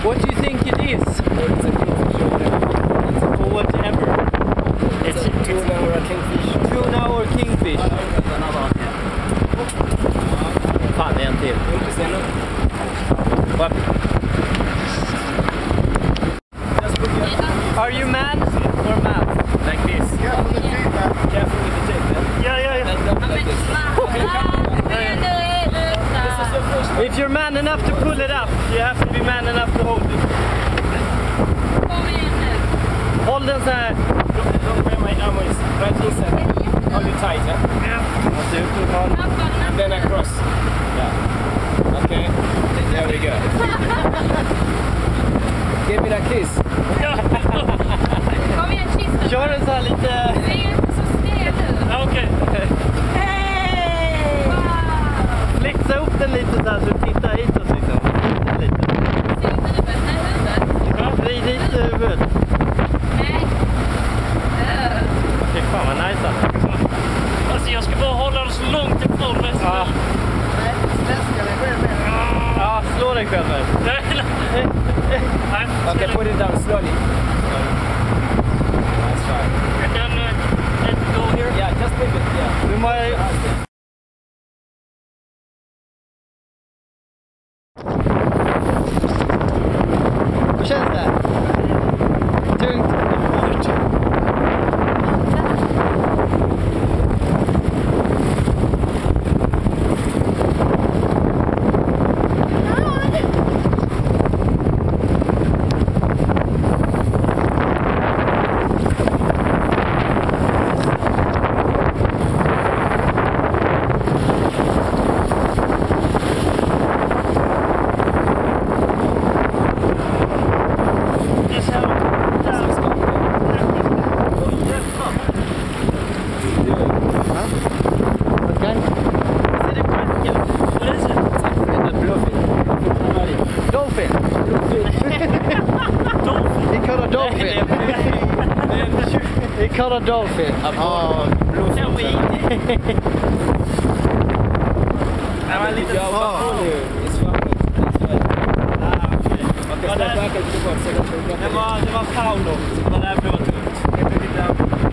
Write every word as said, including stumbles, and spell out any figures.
What do you think it is? It's a kingfish Or whatever. It's a tuna or a kingfish. Tuna or kingfish. Fan, en till. What? Are you man or mouse? Like this. Careful with the teeth, man. Careful with the tape, man. Yeah, yeah, yeah. Don't like this. This is your first. If you're man enough to pull it up, you have to be man enough to hold it. Hold den så här. Don't wear my arm is right inside. Hold it tight, yeah? Yeah. And then across. Yeah. Okay. There we go. Give me that kiss. Kom igen, kista. Kör en så här lite... Det är inte så stel nu. Okej. Hej! Wow! Flexa upp den lite så här så du tittar hitåt liksom. Lite. Ser inte huvudet? Nej, huvudet. Ja, vrid hit huvudet. Nej. Fy fan vad nice alltså. Alltså jag ska bara hålla den så långt ifrån mig. Ja. Nej, släska dig själv med. Ja, slå dig själv här. Nej, nej. Okay, put it down slowly. That's fine. I can uh, let it go here. Yeah, just leave it. Yeah. Nu må jag... Hur känns det? Tungt? Hårt? Caught a dolphin. Oh, Can we eat it? I'm a little oh. It's fine. Ah, okej. Okay, step back and do one second. Det var, det var Paolo. Det var där det var tungt.